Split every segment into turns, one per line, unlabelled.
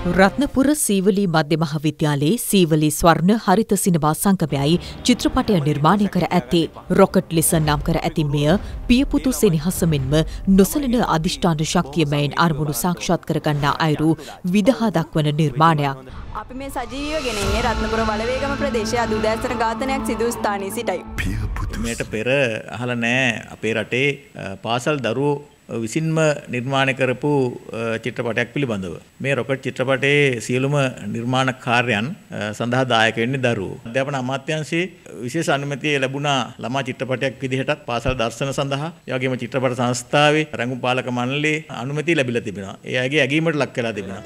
රත්නපුර සීවලී මධ්‍ය මහාවිද්‍යාලයේ සීවලී ස්වර්ණ හරිත සිනමා සංගමයයි චිත්‍රපටය නිර්මාණය කර ඇත්තේ. රොකට් ලෙස නම් කර ඇති මෙය පියපුතු සෙනෙහස මෙන්ම නොසලෙන අධිෂ්ඨාන ශක්තිය මෙයින් අරමුණු සාක්ෂාත් කරගන්නා අයුරු විදහා දක්වන නිර්මාණයක්.
අපි මේ සජීවීව ගෙන ඉන්නේ රත්නපුර වලවේගම ප්‍රදේශයේ අද උදෑසන ඝාතනයක් සිදු ස්ථානයේ සිටයි.
මේට පෙර අහලා නැහැ අපේ රටේ පාසල් දරුවෝ විසින්ම නිර්මාණය කරපු චිත්‍රපටයක් පිළිබඳව. මේ රොකට් චිත්‍රපටයේ සියලුම නිර්මාණ කාර්යයන් සඳහා දායක වෙන්නේ දරුවෝ. අධ්‍යාපන අමාත්‍යාංශයේ විශේෂ අනුමැතිය ලැබුණා ළමා චිත්‍රපටයක් විදිහටත් පාසල් දර්ශන සඳහා. ඒ වගේම චිත්‍රපට සංස්ථාවේ රංගුම් පාලක මණ්ඩලයේ අනුමැතිය ලැබිලා තිබෙනවා. ඒ අයගේ ඇගීමට ලක් වෙලා තිබෙනවා.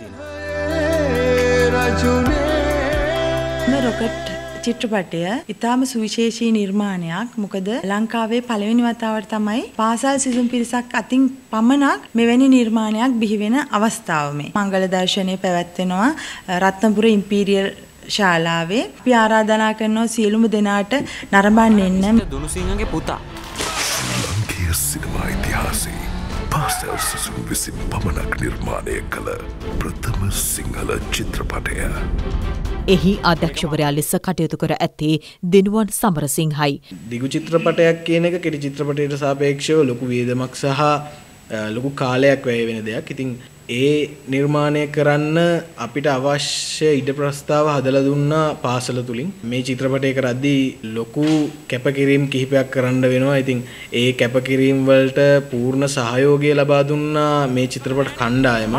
මේ රොකට් චිත්‍රපටය ඉතාම සුවිශේෂී නිර්මාණයක්. මොකද ලංකාවේ පළවෙනි වතාවට තමයි පාසල් සිසුන් පිරිසක් අතින් පමණක් මෙවැනි නිර්මාණයක් බිහි වෙන අවස්ථාව මේ. මංගල දර්ශනය පැවැත්වෙනවා රත්නපුර ඉම්පීරියල් ශාලාවේ. අපි ආරාධනා කරනවා සියලුම දෙනාට නරඹන්න එන්න.
දුනුසිංහගේ පුතා.
ලංකීය සිනමා ඉතිහාසයේ පාසල් සිසුන් විසින් පමණක් නිර්මාණය කළ ප්‍රථම සිංහල චිත්‍රපටය.
එහි අධ්‍යක්ෂවරයා ලෙස කටයුතු කර ඇත්තේ දිනුවන් සමරසිංහයි.
දිගු චිත්‍රපටයක් කියන එක කෙටි චිත්‍රපටයට සාපේක්ෂව ලොකු වේදමක් සහ ලොකු කාලයක් වැය වෙන දෙයක්. ඉතින් ඒ නිර්මාණය කරන්න අපිට අවශ්‍ය ඉඩ ප්‍රස්තාව හදලා දුන්නා පාසල තුලින්. මේ චිත්‍රපටය කරද්දී ලොකු කැපකිරීම් කිහිපයක් කරන්න වෙනවා. ඉතින් ඒ කැපකිරීම් වලට පූර්ණ සහයෝගය ලබා දුන්නා මේ චිත්‍රපට කණ්ඩායම.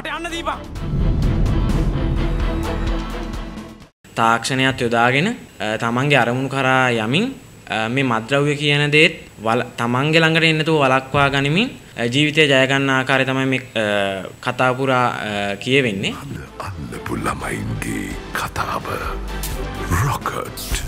තාක්ෂණයක් යොදාගෙන තමන්ගේ අරමුණු කරා යමින් මේ මත්ද්‍රව්‍ය කියන දේත් තමන්ගේ ළඟට එන්නතුව වළක්වා ගනිමින් ජීවිතය ජය ගන්න ආකාරය තමයි මේ කතාව පුරා කියවෙන්නේ.
අල්ලපු ළමයින්ගේ කතාව රොකට්